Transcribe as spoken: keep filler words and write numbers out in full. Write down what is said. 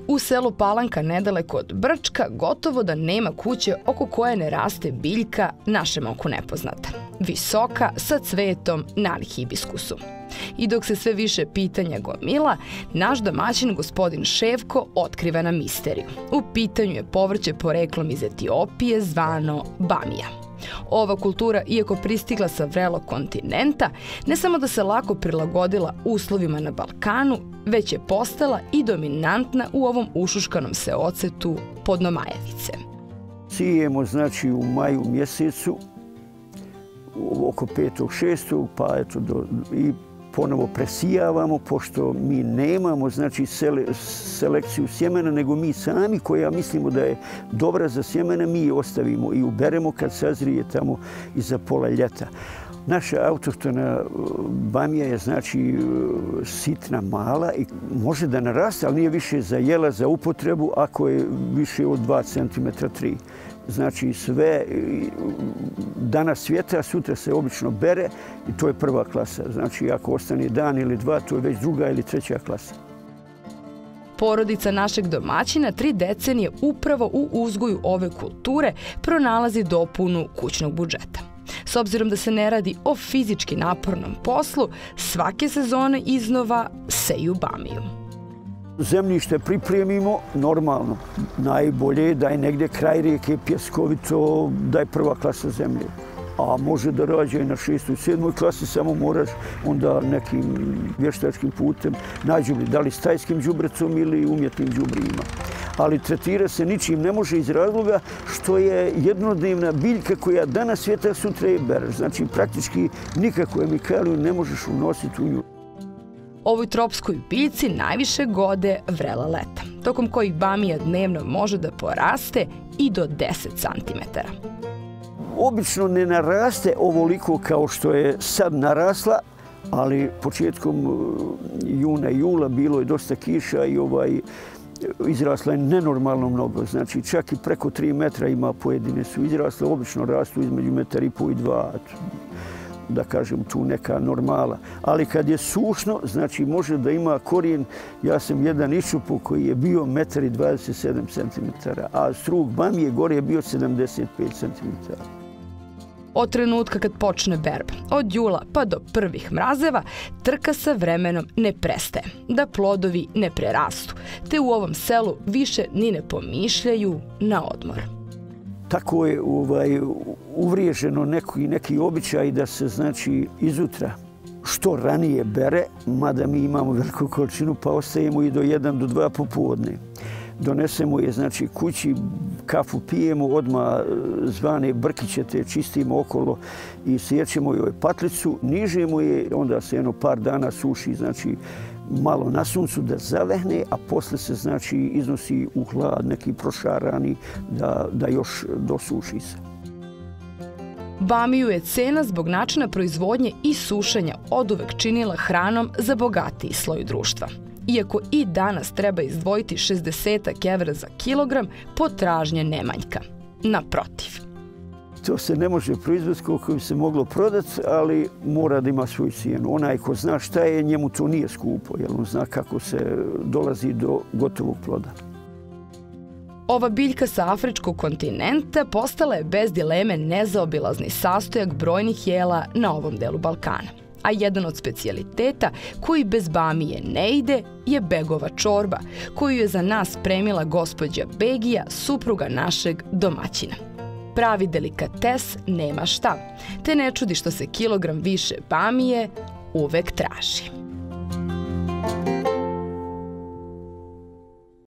U selu Palanka, nedaleko od Brčka, gotovo da nema kuće oko koje ne raste biljka našem oku nepoznata. Visoka, sa cvetom nalik hibiskusu. I dok se sve više pitanja gomila, naš domaćin gospodin Ševko otkriva nam misteriju. U pitanju je povrće poreklom iz Etiopije zvano bamija. Ova kultura, iako pristigla sa vrelog kontinenta, ne samo da se lako prilagodila uslovima na Balkanu, već je postala i dominantna u ovom ušuškanom seocetu Podnomajevice. Sijemo znači u maju mjesecu, oko petog šestog pa eto do, i ponovo presijavamo, pošto mi nemamo znači sele, selekciju sjemena, nego mi sami koja mislimo da je dobra za sjemena, mi je ostavimo i uberemo kad sazrije tamo iza pola ljeta. Naša autohtona bamija je znači sitna, mala i može da naraste, ali nije više za jela, za upotrebu ako je više od dva centimetra, tri. Znači sve danas svijeta, sutra se obično bere i to je prva klasa. Znači ako ostane dan ili dva, to je već druga ili treća klasa. Porodica našeg domaćina tri decenije upravo u uzgoju ove kulture pronalazi dopunu kućnog budžeta. S obzirom da se ne radi o fizički napornom poslu, svake sezone iznova seju bamiju. Zemljište pripremimo normalno. Najbolje je da je negdje kraj rijeke pjeskovito, da je prva klasa zemlje. A može da rađe i na šestoj, sedmoj klasi, samo moraš onda nekim vještačkim putem naći đubre, da li stajskim đubrecom ili umjetnim đubrima. Ali tretira se ničim ne može iz razloga što je jednodnevna biljka koja danas svijeta, sutra je bereš. Znači praktički nikakvu emikaliju ne možeš unositi u nju. Ovoj tropskoj biljci najviše gode vrela leta, tokom kojih bamija dnevno može da poraste i do deset centimetara. Obično ne naraste ovoliko kao što je sad narasla, ali početkom juna i jula bilo je dosta kiša i ovaj, izrasla je nenormalno mnogo. Znači čak i preko tri metra ima pojedine su izrasle, obično rastu između metar i po i dva, da kažem tu neka normala. Ali kad je sušno, znači može da ima korijen, ja sam jedan iščupo koji je bio metar i dvadeset sedam centimetara, a strug bamije gore je bio sedamdeset pet centimetara. Od trenutka kad počne berba, od jula pa do prvih mrazeva, trka sa vremenom ne prestaje, da plodovi ne prerastu, te u ovom selu više ni ne pomišljaju na odmor. Tako je ovaj, uvriježeno neki, neki običaj da se znači izutra što ranije bere, mada mi imamo veliku količinu pa ostajemo i do jedan do dva popodne. Donesemo je znači kući, kafu pijemo, odmah zvane brkiće te čistimo okolo i sjećemo joj patlicu, nižemo je, onda se jedno par dana suši, znači malo na suncu da zavehne, a posle se znači iznosi u hlad neki prošarani da, da još dosuši se. Bamiju je cena zbog načina proizvodnje i sušenja oduvek činila hranom za bogatiji sloj društva. Iako i danas treba izdvojiti šezdeset evra za kilogram, potražnje ne manjka. Naprotiv. To se ne može proizvesti koliko bi se moglo prodati, ali mora da ima svoju cijenu. Onaj ko zna šta je, njemu to nije skupo, jer on zna kako se dolazi do gotovog ploda. Ova biljka sa afričkog kontinenta postala je bez dileme nezaobilazni sastojak brojnih jela na ovom delu Balkana. A jedan od specijaliteta koji bez bamije ne ide je begova čorba, koju je za nas spremila gospođa Begija, supruga našeg domaćina. Pravi delikates nema šta, te ne čudi što se kilogram više bamije uvek traži.